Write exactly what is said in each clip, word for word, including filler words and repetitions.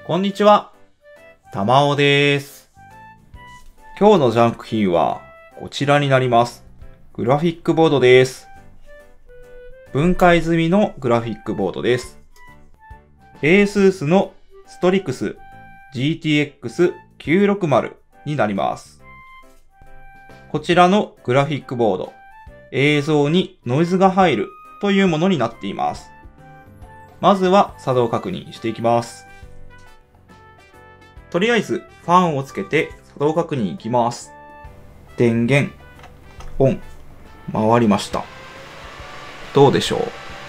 こんにちは、たまおです。今日のジャンク品はこちらになります。グラフィックボードです。分解済みのグラフィックボードです。ASUS の ストリクス ジーティーエックスきゅうろくまる になります。こちらのグラフィックボード、映像にノイズが入るというものになっています。まずは作動確認していきます。とりあえずファンをつけて作動確認いきます。電源オン、回りました。どうでしょう。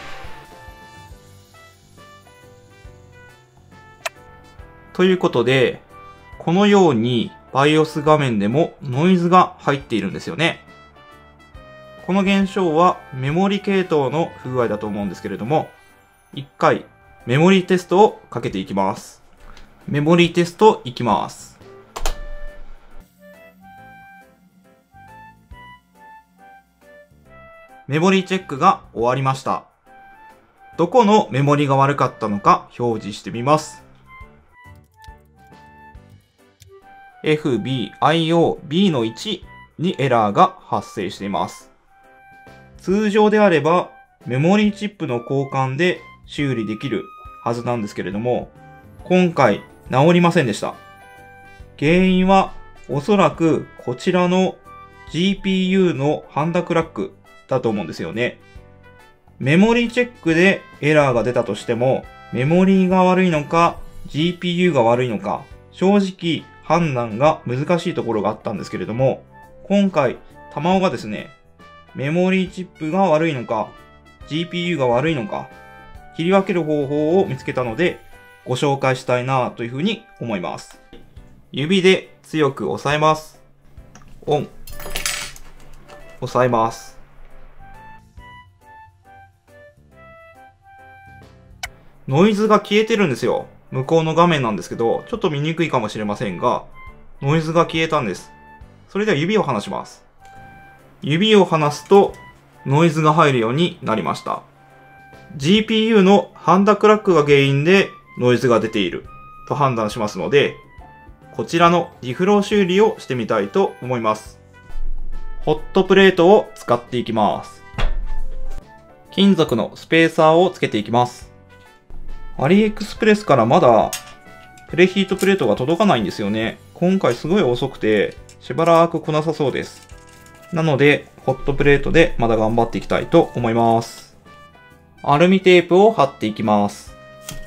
ということで、このように バイオス 画面でもノイズが入っているんですよね。この現象はメモリ系統の不具合だと思うんですけれども、いっかいメモリテストをかけていきます。メモリーテストいきます。メモリーチェックが終わりました。どこのメモリが悪かったのか表示してみます。エフビーアイオービー のいちにエラーが発生しています。通常であればメモリーチップの交換で修理できるはずなんですけれども、今回治りませんでした。原因はおそらくこちらの ジーピーユー のハンダクラックだと思うんですよね。メモリーチェックでエラーが出たとしても、メモリーが悪いのか ジーピーユー が悪いのか、正直判断が難しいところがあったんですけれども、今回たまおがですね、メモリーチップが悪いのか ジーピーユー が悪いのか切り分ける方法を見つけたのでご紹介したいなというふうに思います。指で強く押さえます。オン。押さえます。ノイズが消えてるんですよ。向こうの画面なんですけど、ちょっと見にくいかもしれませんが、ノイズが消えたんです。それでは指を離します。指を離すとノイズが入るようになりました。ジーピーユー のハンダクラックが原因でノイズが出ていると判断しますので、こちらのリフロー修理をしてみたいと思います。ホットプレートを使っていきます。金属のスペーサーをつけていきます。アリエクスプレスからまだプレヒートプレートが届かないんですよね。今回すごい遅くてしばらく来なさそうです。なのでホットプレートでまだ頑張っていきたいと思います。アルミテープを貼っていきます。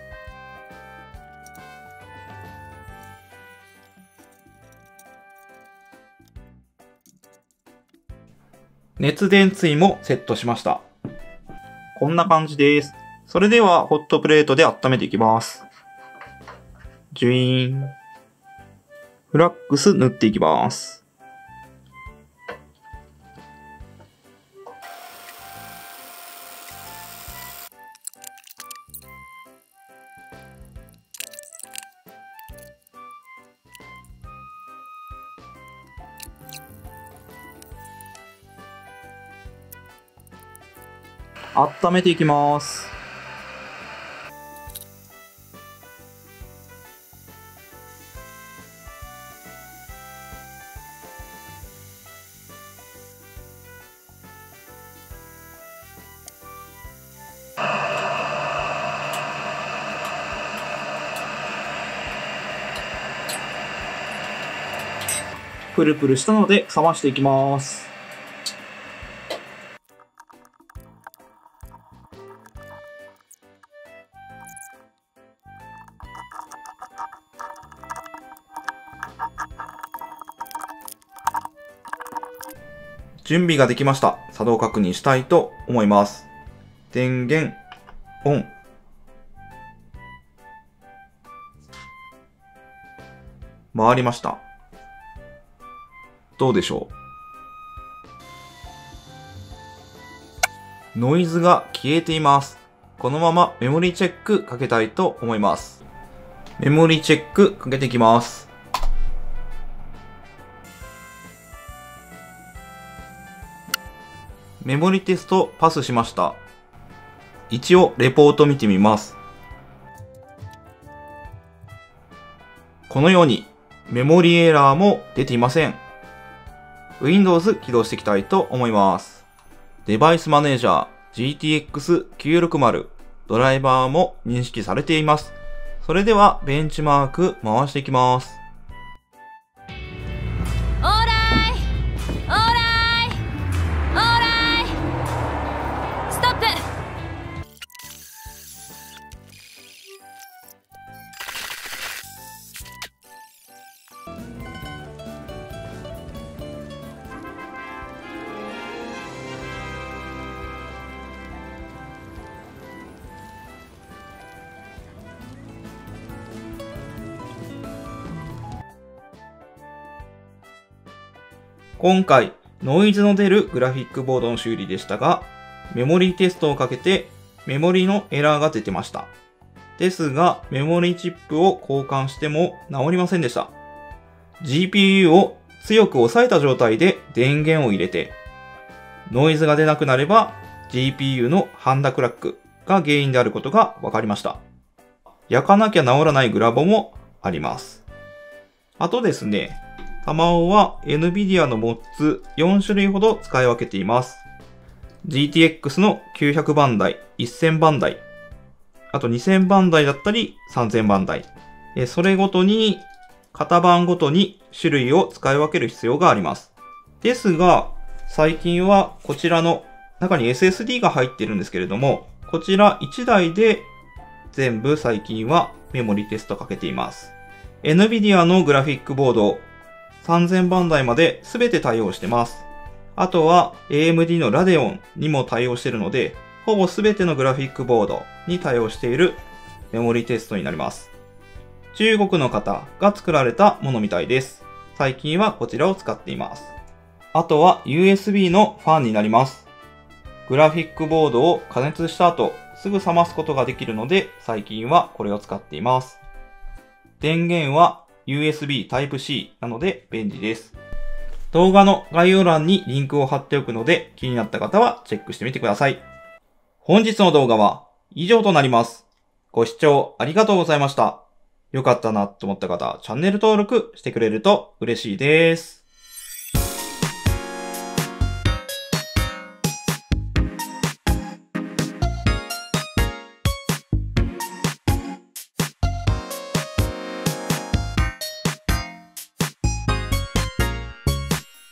熱電対もセットしました。こんな感じです。それではホットプレートで温めていきます。ジュイーン。フラックス塗っていきます。温めていきます。プルプルしたので冷ましていきます。準備ができました。作動確認したいと思います。電源オン。回りました。どうでしょう。ノイズが消えています。このままメモリチェックかけたいと思います。メモリチェックかけていきます。メモリテストパスしました。一応レポート見てみます。 このようにメモリエラーも出ていません。Windows 起動していきたいと思います。デバイスマネージャー ジーティーエックスきゅうろくまる ドライバーも認識されています。それではベンチマーク回していきます。 オーライオーライオーライストップ。 今回、ノイズの出るグラフィックボードの修理でしたが、メモリーテストをかけてメモリのエラーが出てました。ですが、メモリチップを交換しても治りませんでした。ジーピーユー を強く押さえた状態で電源を入れて、ノイズが出なくなれば ジーピーユー のハンダクラックが原因であることが分かりました。焼かなきゃ治らないグラボもあります。あとですね、タマオは エヌビディア のモッツよんしゅるいほど使い分けています。ジーティーエックス のきゅうひゃくばん台、せんばん台、あとにせんばん台だったりさんぜんばん台。それごとに、型番ごとに種類を使い分ける必要があります。ですが、最近はこちらの中に エスエスディー が入っているんですけれども、こちらいちだいで全部最近はメモリテストかけています。エヌビディア のグラフィックボード、さんぜんばん台まで全て対応してます。あとは エーエムディー のラデオンにも対応しているので、ほぼ全てのグラフィックボードに対応しているメモリテストになります。中国の方が作られたものみたいです。最近はこちらを使っています。あとは ユーエスビー のファンになります。グラフィックボードを加熱した後、すぐ冷ますことができるので、最近はこれを使っています。電源は ユーエスビー タイプシー なので便利です。動画の概要欄にリンクを貼っておくので気になった方はチェックしてみてください。本日の動画は以上となります。ご視聴ありがとうございました。よかったなと思った方、チャンネル登録してくれると嬉しいです。